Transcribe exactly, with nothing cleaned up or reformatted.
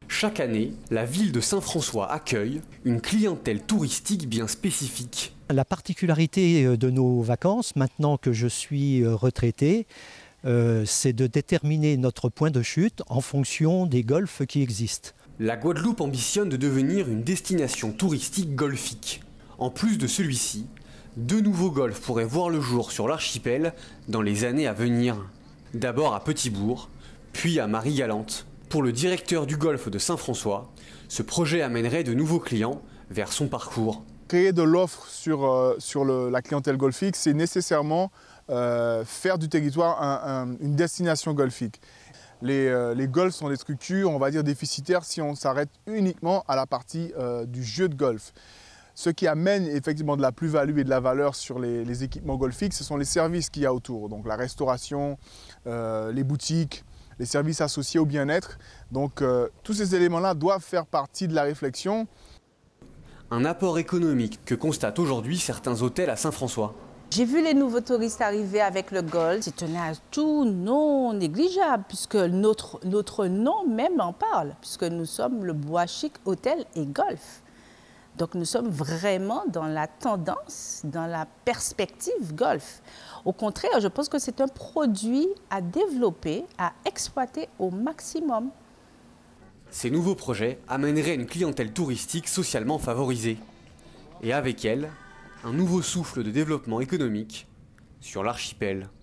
Chaque année, la ville de Saint-François accueille une clientèle touristique bien spécifique. La particularité de nos vacances, maintenant que je suis retraité, euh, c'est de déterminer notre point de chute en fonction des golfs qui existent. La Guadeloupe ambitionne de devenir une destination touristique golfique. En plus de celui-ci, deux nouveaux golfs pourraient voir le jour sur l'archipel dans les années à venir. D'abord à Petit-Bourg, puis à Marie-Galante. Pour le directeur du golfe de Saint-François, ce projet amènerait de nouveaux clients vers son parcours. Créer de l'offre sur, euh, sur le, la clientèle golfique, c'est nécessairement euh, faire du territoire un, un, une destination golfique. Les, euh, les golfs sont des structures, on va dire, déficitaires si on s'arrête uniquement à la partie euh, du jeu de golf. Ce qui amène effectivement de la plus-value et de la valeur sur les, les équipements golfiques, ce sont les services qu'il y a autour. Donc la restauration, euh, les boutiques, les services associés au bien-être. Donc euh, tous ces éléments-là doivent faire partie de la réflexion. Un apport économique que constatent aujourd'hui certains hôtels à Saint-François. J'ai vu les nouveaux touristes arriver avec le golf. C'est un atout non négligeable puisque notre, notre nom même en parle, puisque nous sommes le Bois Chic Hôtel et Golf. Donc nous sommes vraiment dans la tendance, dans la perspective golf. Au contraire, je pense que c'est un produit à développer, à exploiter au maximum. Ces nouveaux projets amèneraient une clientèle touristique socialement favorisée. Et avec elle, un nouveau souffle de développement économique sur l'archipel.